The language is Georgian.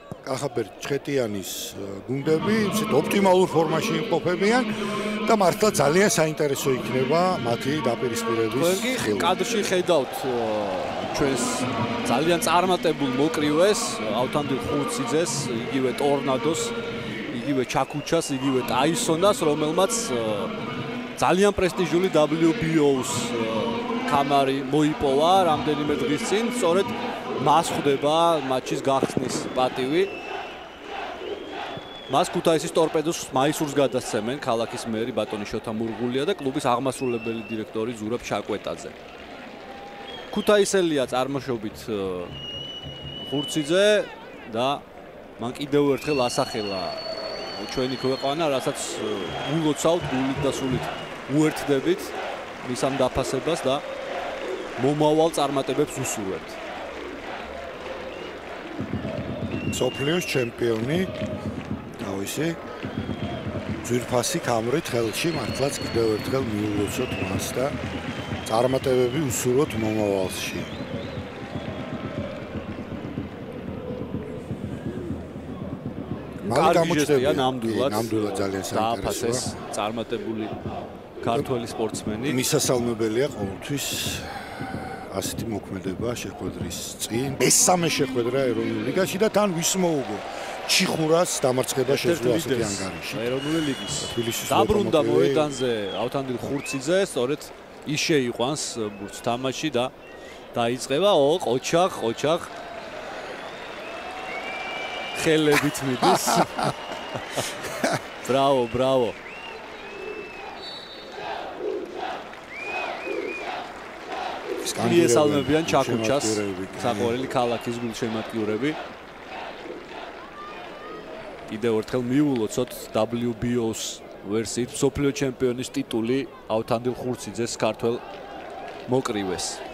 კახაბერ ჭყეტიანის გუნდები ისეთ ოპტიმალურ ფორმაში იმყოფებიან და მართლა ძალიან საინტერესო იქნება მათი დაპირისპირების ხილვა. კადრში ხედავთ ჩვენს ძალიან წარმატებულ მოკრივეს, ავთანდილ ხურციძეს, იგივე ტორნადოს, იგივე ჩაკუჩას, იგივე ტაისონას, რომელმაც ძალიან პრესტიჟული WBO-ს კამარი მოიპოვა რამდენიმე დღის წინ, სწორედ მას ხვდება მატჩის გახსნის პატივი. მას ქუთაისის ტორპედოს მაისურს გადასცემენ ქალაქის მერი ბატონი შოთა მურღულია და კლუბის აღმასრულებელი დირექტორი ზურაბ ჩაკვეტაძე. ქუთაისელია წარმოშობით ხურციძე და მან კიდევ ერთხელ ასახელა ჩვენი ქვეყანა, რასაც ულოცავთ გულით და სულით უერთდებით მის ამ დაფასებას და მომავალ წარმატებებს უსურვებთ. მსოფლიოს ჩემპიონი თავისი ძვირფასი კამრით ხელში მართლაც კიდევ ერთხელ მიულოცოთ მას და წარმატებები უსურვოთ მომავალში. გამოჩნდება ნამდვილად ძალიან საინტერესოა წარმატებული ქართველი სპორტსმენი. მისასალმებელია ყოველთვის ასეთი მოქმედება შეხვედრის წინ. მესამე შეხვედრა ეროვნულ ლიგაში და თან ვის მოუგო ჩიხურას დამარცხება შეძლო ასეთი ანგარიში. ეროვნული ლიგის დაბრუნდა მოედანზე ავთანდილ ხურციძე, სწორედ ის შეიყვანს ბურთს თამაში და დაიწყება ყოჩახ ხელებით მიდის. ბრავო. მიესალმებიან ჩაკუჩას, საყვარელი ქალაქის გულშემატკივრები. კიდევ ერთხელ მიულოცოთ WBO-ს ვერსიით მსოფლიო ჩემპიონის ტიტული ავთანდილ ხურციძეს ქართველ მოკრივეს.